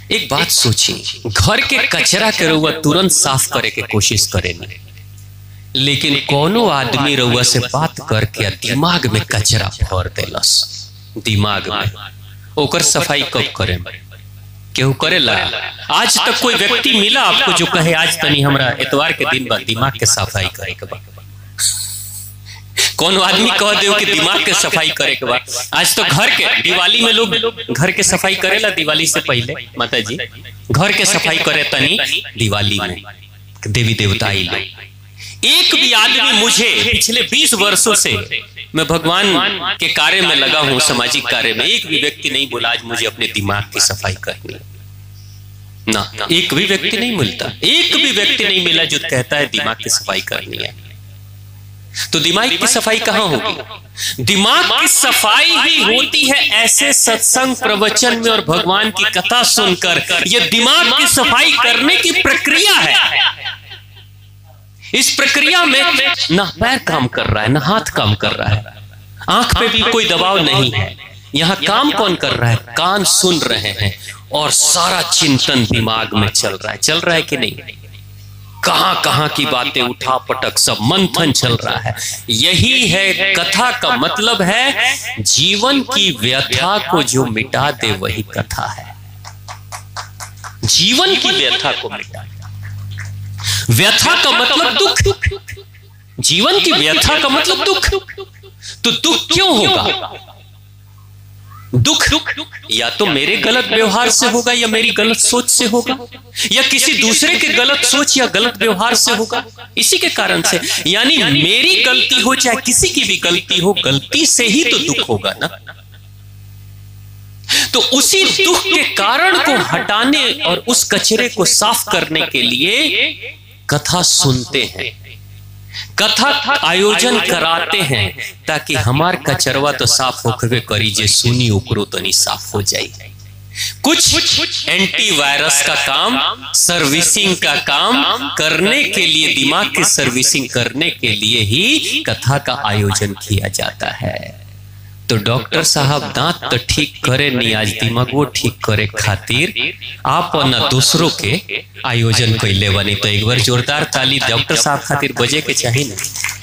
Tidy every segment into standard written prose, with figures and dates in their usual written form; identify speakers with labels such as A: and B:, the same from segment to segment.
A: एक बात सोची, घर के कचरा के रउआ तुरंत साफ करे के कोशिश करे न, लेकिन कोनो आदमी रउआ से बात करके दिमाग में कचरा भर देलस, दिमाग में ओकर सफाई कब करे? केहू करेला? आज तक कोई व्यक्ति मिला आपको जो कहे आज तनी हमरा एतवार के दिन बाद दिमाग के सफाई करे के बा? कौन आदमी कह दे कि दिमाग के सफाई करे के बाद? आज तो घर के दिवाली में लोग घर के सफाई करेला, दिवाली से पहले माता जी घर के सफाई करे तनी दिवाली में देवी देवता आई लोग। एक भी आदमी मुझे पिछले 20 वर्षों से मैं भगवान के कार्य में लगा हूं, सामाजिक कार्य में, एक भी व्यक्ति नहीं बोला आज मुझे अपने दिमाग की सफाई करनी ना। एक भी व्यक्ति नहीं मिलता, एक भी व्यक्ति नहीं मिला जो कहता है दिमाग की सफाई करनी है। तो दिमाग की सफाई कहां होगी? दिमाग की सफाई ही होती है ऐसे सत्संग प्रवचन में और भगवान की कथा सुनकर। यह दिमाग की सफाई करने की प्रक्रिया है। इस प्रक्रिया में ना पैर काम कर रहा है, ना हाथ काम कर रहा है, आंख पे भी कोई दबाव नहीं है। यहां काम कौन कर रहा है? कान सुन रहे हैं और सारा चिंतन दिमाग में चल रहा है कि नहीं? कहां कहां की बातें उठा पटक सब मंथन चल रहा है। यही है कथा का मतलब है, जीवन की व्यथा को जो मिटा दे वही कथा है। जीवन की व्यथा को मिटा दे। व्यथा का मतलब दुख, जीवन की व्यथा का मतलब दुख। तो दुख क्यों होगा? दुख या तो मेरे गलत व्यवहार से होगा, या मेरी गलत सोच से होगा, या किसी दूसरे के गलत सोच या गलत व्यवहार से होगा। इसी के कारण से, यानी मेरी गलती हो चाहे किसी की भी गलती हो, गलती से ही तो दुख होगा ना। तो उसी दुख के कारण को हटाने और उस कचरे को साफ करने के लिए कथा सुनते हैं, कथा आयोजन कराते हैं, ताकि हमार कचरवा तो साफ होकर करी जे सुनी ओकरो तनी साफ हो जाए। कुछ एंटीवायरस का काम, सर्विसिंग का काम करने के लिए, दिमाग की सर्विसिंग करने के लिए ही कथा का आयोजन किया जाता है। तो डॉक्टर साहब दांत तो ठीक करे नहीं, आज दिमाग वो ठीक करे खातिर आप न दूसरों के आयोजन कैले बनी। तो एक बार जोरदार ताली डॉक्टर साहब खातिर बजे के चाहिए ना।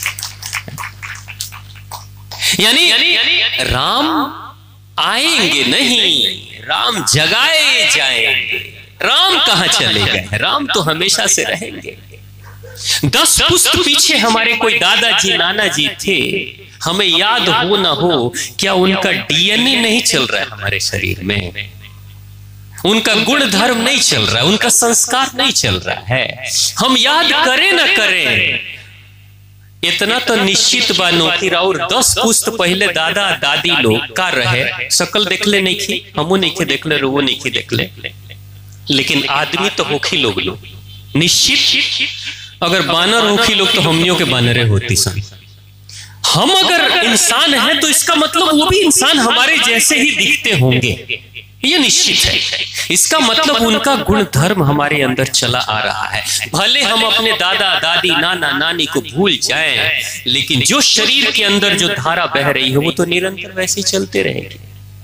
A: यानी राम आएंगे नहीं, राम जगाए जाएंगे। राम कहां चले गए? राम तो हमेशा से रहेंगे। 10 पुस्त पीछे हमारे कोई दादाजी नाना जी थे, हमें याद हो ना हो, क्या उनका डीएनए नहीं चल रहा है हमारे शरीर में? उनका गुण धर्म नहीं चल रहा है, उनका संस्कार नहीं चल रहा है। हम याद करें ना करें, इतना तो निश्चित बानो कि और 10 पुस्त पहले दादा दादी लोग का रहे, शकल देखले नहीं की, हमो नहीं के देखले, वो नहीं के देखले, लेकिन आदमी तो होखी लोग निश्चित। अगर बानर होखी लोग तो हमनियों के बानरे होती सन। हम अगर इंसान हैं तो इसका मतलब वो भी इंसान हमारे जैसे ही दिखते होंगे, ये निश्चित है। इसका मतलब उनका गुण धर्म हमारे अंदर चला आ रहा है। भले हम अपने दादा दादी नाना नानी को भूल जाएं, लेकिन जो शरीर के अंदर जो धारा बह रही है वो तो निरंतर वैसे ही चलते रहेगी।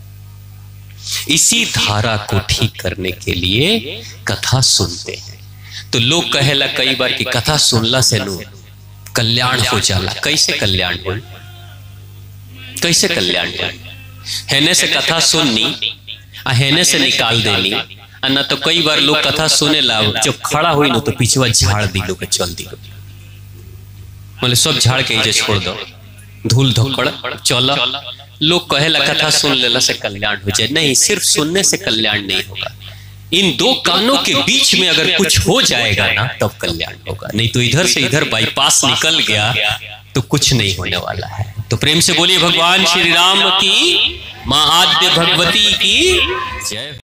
A: इसी धारा को ठीक करने के लिए कथा सुनते हैं। तो लोग कहेला कई बार कि कथा सुनला से नु कल्याण हो जाला। कैसे कल्याण हो? कैसे कल्याण हो? हेने से कथा सुननी आ हेने से निकाल देनी। अन्ना तो कई बार लोग कथा सुने ला, जब खड़ा हुई ना तो पीछे झाड़ दी लोग, चल दी लोग, मतलब सब झाड़ के इजे छोड़ दो, धूल धोकड़ चल। लोग कहेला कथा सुन लेला से कल्याण हो जाए। नहीं, सिर्फ सुनने से कल्याण नहीं होगा। इन दो कानों के बीच में अगर कुछ हो जाएगा ना तब कल्याण होगा, नहीं तो इधर से इधर बाईपास निकल गया तो कुछ नहीं होने वाला है। तो प्रेम से बोलिए भगवान श्री राम की, मां आद्य भगवती की जय।